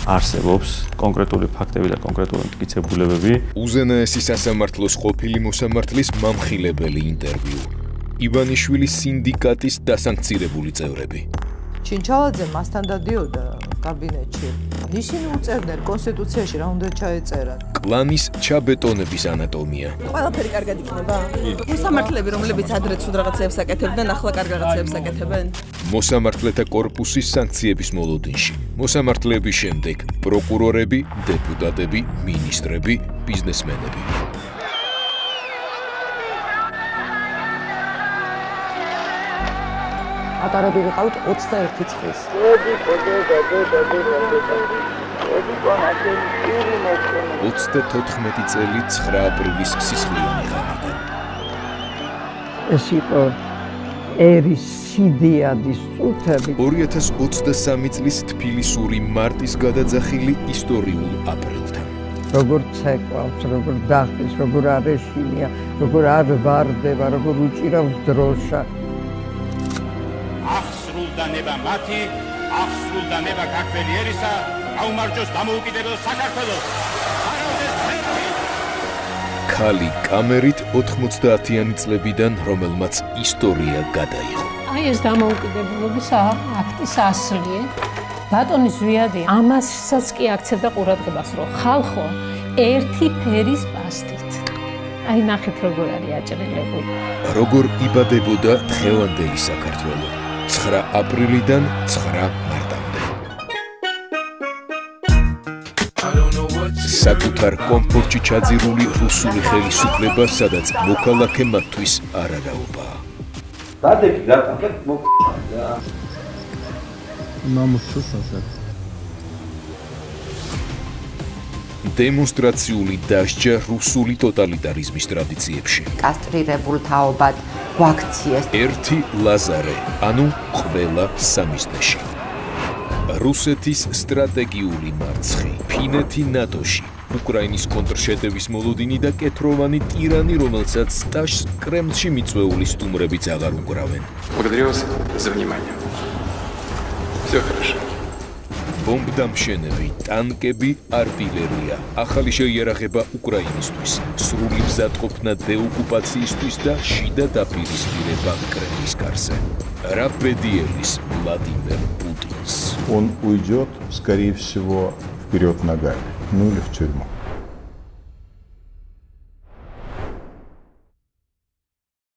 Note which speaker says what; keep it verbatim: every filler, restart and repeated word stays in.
Speaker 1: არსებობს კონკრეტული ფაქტები და კონკრეტული მტკიცებულებები.
Speaker 2: უზენაესი სასამართლოს ყოფილი მოსამართლის მამხილებელი ინტერვიუ. ივანიშვილის სინდიკატის დასანქცირებული წევრები.
Speaker 3: ჩინჩალაძე მასთან დადიოდა კაბინეტში. ისინი უწერდნენ კონსტიტუციაში რა უნდა ჩაეწერან.
Speaker 2: კლანის ჩაბეტონების ანატომია.
Speaker 4: ყველაფერი კარგად იქნება? მოსამართლეები, რომლებიც ადრე ცუდ რაღაცებს აკეთებდნენ, ახლა კარგ რაღაცებს აკეთებენ.
Speaker 2: მოსამართლეთა კორპუსის სანქციების მოლოდინში. მოსამართლეების შემდეგ პროკურორები, დეპუტატები, მინისტრები, ბიზნესმენები.
Speaker 3: ატარები ვიყავით ოცდაერთი წლის.
Speaker 2: ოცდათოთხმეტი წელი ცხრა აპრილის სისხლიანი ღამიდან.
Speaker 5: ეს იყო ერის სიდიადის წუთები.
Speaker 2: ორი ათას ოცდასამი წლის თბილისური მარტის გადაძახილი ისტორიულ აპრილთან.
Speaker 5: როგორ ცეკვავს, როგორ დახტის, როგორ არ ეშინია, როგორ არ ვარდება, როგორ უჭირავს დროშა.
Speaker 6: ახსრულდა ნება მათი, ახსრულდა ნება გაკველი ერისა, აუმარჯოს დამოუკიდებელ საქართველოს.
Speaker 2: ქალი კამერით ოთხმოცდაათიანი წლებიდან, რომელმაც ისტორია გადაიღო.
Speaker 7: აი ეს დამოუკიდებლობის აქტის ასლია. ბატონი ზვიადი ამასაც კი აქცევდა ყურადღებას, რომ ხალხო ერთი ფერის პასტით. აი ნახეთ როგორ არის აჭრილებული.
Speaker 2: როგორ იბადებოდა დღევანდელი საქართველო. ცხრა აპრილიდან ცხრა მარტამდე. საკუთარ კომფორტში ჩაძირული რუსული ხელისუფლება, სადაც მოქალაქე მათთვის არარაობაა.
Speaker 8: დადები რა თქმა უნდა.
Speaker 9: მამუსუსასა.
Speaker 2: დემონსტრაციული დასჯა რუსული ტოტალიტარიზმის ტრადიციებში.
Speaker 10: კასტრირებულ თაობად გვაქციეს.
Speaker 2: ერთი ლაზარე, ანუ ყველა სამიზნეში. რუსეთის სტრატეგიული მარცხი, ფინეთი ნატოში, უკრაინის კონტრშეტევის მოლოდინი და კეთროვანი ტირანი, რომელსაც სტაჟს კრემლში მიწვეული სტუმრებიც აღარ უკრავენ.
Speaker 11: Благодарю вас за внимание. Всё хорошо.
Speaker 2: ბომბდამშენები, ტანკები, არტილერია, ახალი შეიარაღება უკრაინისთვის, სრული მზადყოფნა დეოკუპაციისთვის და შიდა დაპირისპირება კრემლის კარზე. რა ბედიერის ვლადიმერ პუტინს.
Speaker 9: Он уйдет, скорее всего, вперед ногами, ну или в тюрьму.